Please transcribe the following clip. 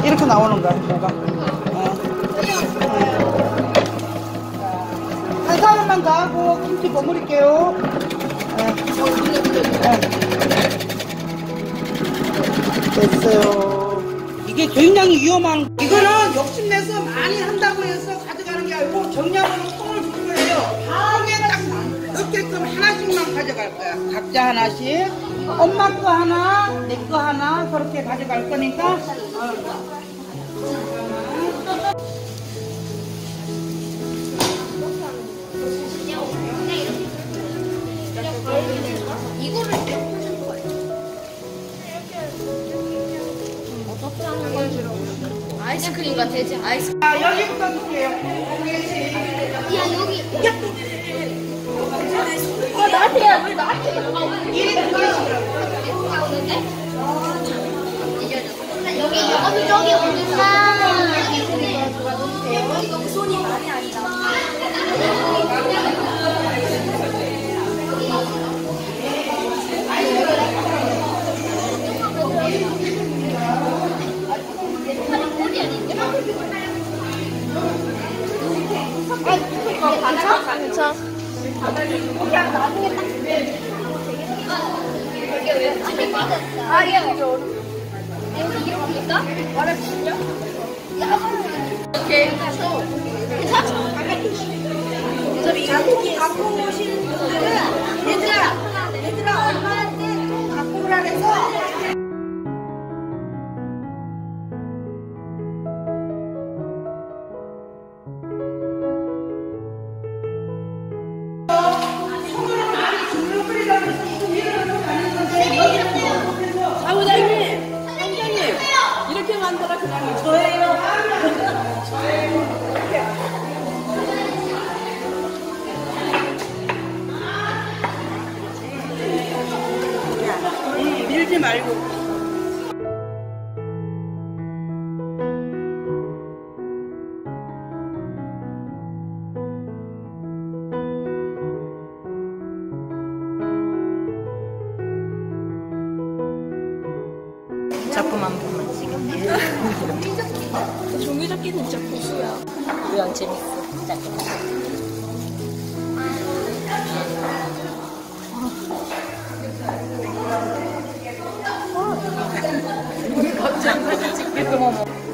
이렇게 나오는 거야, 뭐가. 한 사람만 더 하고 김치 버무릴게요. 됐어요. 이게 굉장히 위험한, 이거는 욕심내서 많이 한다고 해서 가져가는 게 아니고 정량으로 손을 줄 거예요. 통에 딱 넣게끔 하나씩만 가져갈 거야. 각자 하나씩. 엄마 거 하나, 내 거 하나 그렇게 가져갈 거니까. 이거를 이렇게 하는 거예요. 어떻게 하는 건지. 아이스크림 같아, 아이스크림. 자, 여기부터 줄게요. 야, 여기. 나한테야, 왜 나한테? 여기 저기 오니까 여기 너무 손이 많이 안 닿아. 괜찮아? 그냥 나중에 딱 이게 왜 아, 이게 여기 이렇게 있다? 말할 수 있냐? 오케이, 괜찮아. 저기 자국이 갖고 오신 분들은 얘들아 엄마한테 좀 갖고 오라 그래서 사무장님, 이렇게 만들어 그냥 저예요. 밀지 말고. 작품만 보면 지금 종이접기는 진짜 고수야. 왜 안 재밌어? 작품. 갑자기 사진 찍게.